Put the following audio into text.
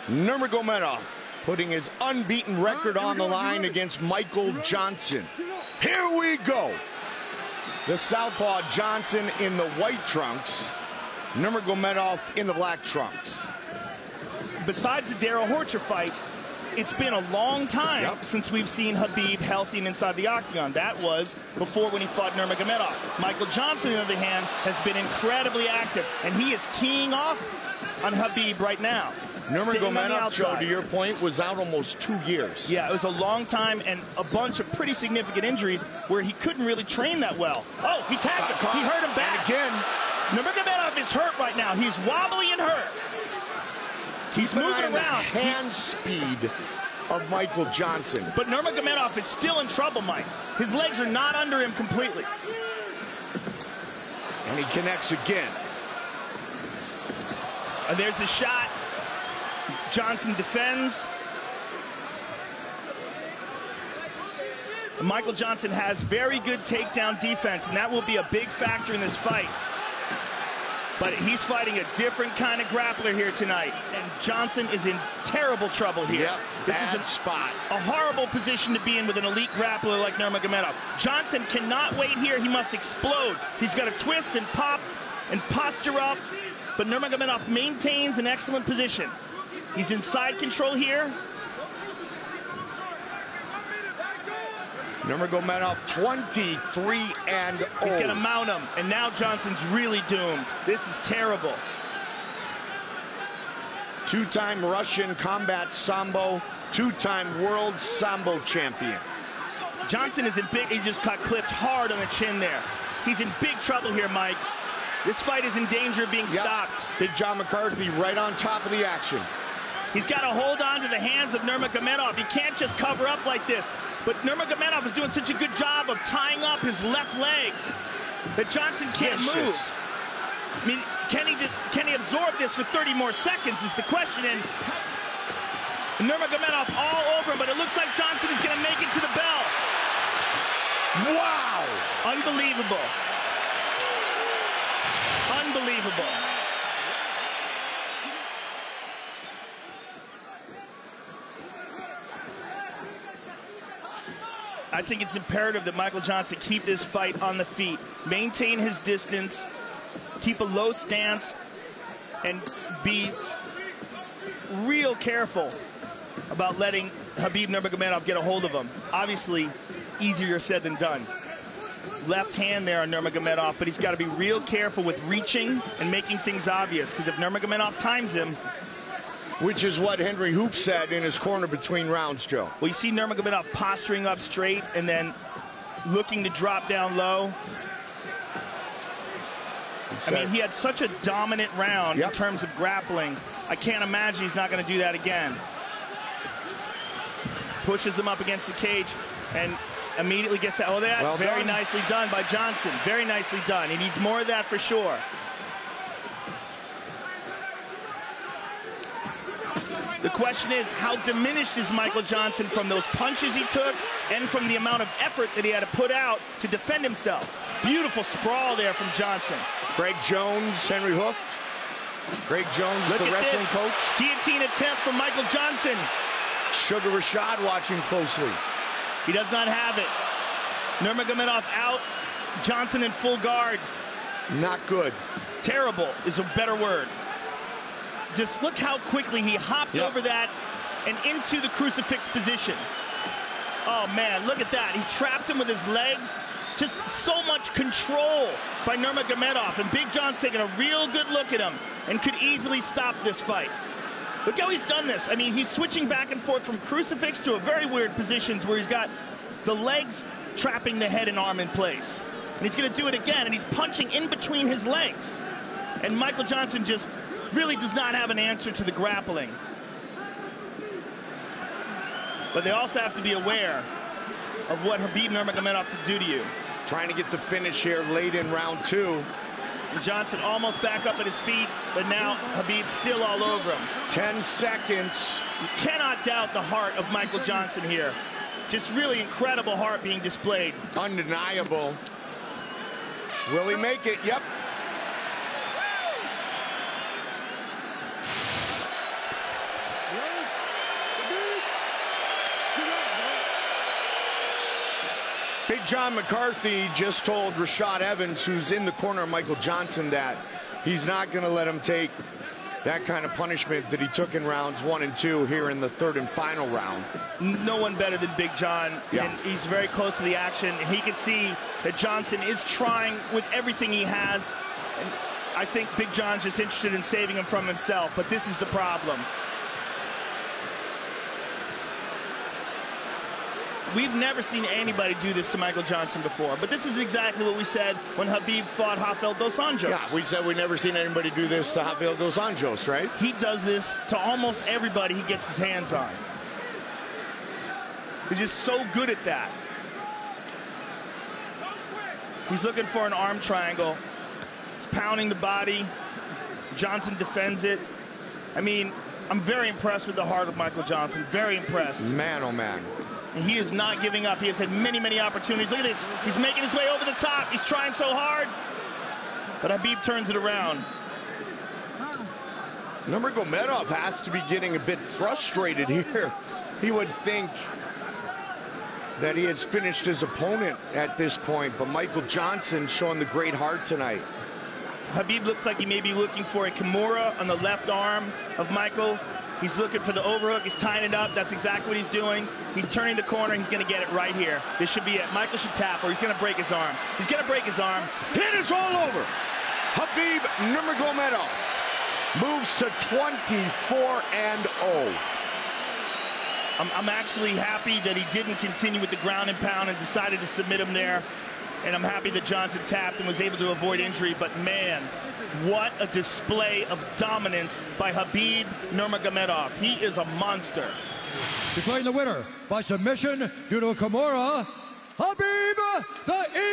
Nurmagomedov putting his unbeaten record on the line against Michael Johnson. Here we go. The southpaw Johnson in the white trunks, Nurmagomedov in the black trunks. Besides the Darrell Horcher fight, it's been a long time since we've seen Khabib healthy and inside the octagon. That was before when he fought Nurmagomedov. Michael Johnson, on the other hand, has been incredibly active, and he is teeing off on Khabib right now. Nurmagomedov, Joe, to your point, was out almost 2 years. Yeah, it was a long time and a bunch of pretty significant injuries where he couldn't really train that well. Oh, he tagged him. He hurt him back. And again, Nurmagomedov is hurt right now. He's wobbly and hurt. He's moving around. The hand speed of Michael Johnson. But Nurmagomedov is still in trouble, Mike. His legs are not under him completely. And he connects again. And there's the shot. Johnson defends. And Michael Johnson has very good takedown defense, and that will be a big factor in this fight. But he's fighting a different kind of grappler here tonight, and Johnson is in terrible trouble here. Yep, this is a horrible position to be in with an elite grappler like Nurmagomedov. Johnson cannot wait here. He must explode. He's got to twist and pop and posture up, but Nurmagomedov maintains an excellent position. He's in side control here. Nurmagomedov 23-0. He's going to mount him, and now Johnson's really doomed. This is terrible. Two-time Russian combat sambo, two-time world sambo champion. Johnson is in big, he just got clipped hard on the chin there. He's in big trouble here, Mike. This fight is in danger of being stopped. Big John McCarthy right on top of the action. He's got to hold on to the hands of Nurmagomedov. He can't just cover up like this. But Nurmagomedov is doing such a good job of tying up his left leg that Johnson can't move. I mean, can he absorb this for 30 more seconds is the question. And Nurmagomedov all over him, but it looks like Johnson is going to make it to the bell. Wow! Unbelievable. Unbelievable. I think it's imperative that Michael Johnson keep this fight on the feet, maintain his distance, keep a low stance, and be real careful about letting Khabib Nurmagomedov get a hold of him. Obviously, easier said than done. Left hand there on Nurmagomedov, but he's got to be real careful with reaching and making things obvious, because if Nurmagomedov times him, which is what Henry Hoop said in his corner between rounds, Joe. Well, you see Nurmagomedov posturing up straight and then looking to drop down low. I mean, he had such a dominant round in terms of grappling. I can't imagine he's not going to do that again. Pushes him up against the cage and immediately gets that. Oh, that well very nicely done by Johnson. Very nicely done. He needs more of that for sure. The question is, how diminished is Michael Johnson from those punches he took and from the amount of effort that he had to put out to defend himself? Beautiful sprawl there from Johnson. Greg Jones, Henry Hooft. Greg Jones, the wrestling coach. Guillotine attempt from Michael Johnson. Sugar Rashad watching closely. He does not have it. Nurmagomedov out. Johnson in full guard. Not good. Terrible is a better word. Just look how quickly he hopped over that and into the crucifix position. Oh, man, look at that. He trapped him with his legs. Just so much control by Nurmagomedov. And Big John's taking a real good look at him and could easily stop this fight. Look how he's done this. I mean, he's switching back and forth from crucifix to a very weird positions where he's got the legs trapping the head and arm in place. And he's going to do it again, and he's punching in between his legs. And Michael Johnson just really does not have an answer to the grappling. But they also have to be aware of what Khabib Nurmagomedov to do to you. Trying to get the finish here late in round two. And Johnson almost back up at his feet, but now Khabib's still all over him. 10 seconds. You cannot doubt the heart of Michael Johnson here. Just really incredible heart being displayed. Undeniable. Will he make it? Yep. Big John McCarthy just told Rashad Evans, who's in the corner of Michael Johnson, that he's not going to let him take that kind of punishment that he took in rounds 1 and 2 here in the third and final round. No one better than Big John, yeah. And he's very close to the action, and he can see that Johnson is trying with everything he has, and I think Big John's just interested in saving him from himself, but this is the problem. We've never seen anybody do this to Michael Johnson before, but this is exactly what we said when Khabib fought Rafael dos Anjos. Yeah, we said we've never seen anybody do this to Rafael dos Anjos, right? He does this to almost everybody he gets his hands on. He's just so good at that. He's looking for an arm triangle. He's pounding the body. Johnson defends it. I mean, I'm very impressed with the heart of Michael Johnson. Very impressed. Man, oh man. He is not giving up. He has had many, many opportunities. Look at this. He's making his way over the top. He's trying so hard. But Khabib turns it around. Nurmagomedov has to be getting a bit frustrated here. He would think that he has finished his opponent at this point, but Michael Johnson showing the great heart tonight. Khabib looks like he may be looking for a Kimura on the left arm of Michael. He's looking for the overhook. He's tying it up. That's exactly what he's doing. He's turning the corner. He's going to get it right here. This should be it. Michael should tap, or he's going to break his arm. He's going to break his arm. It is all over. Khabib Nurmagomedov moves to 24-0. I'm actually happy that he didn't continue with the ground and pound and decided to submit him there. And I'm happy that Johnson tapped and was able to avoid injury. But, man, what a display of dominance by Khabib Nurmagomedov. He is a monster. Declaring the winner by submission due to a Kimura, Khabib the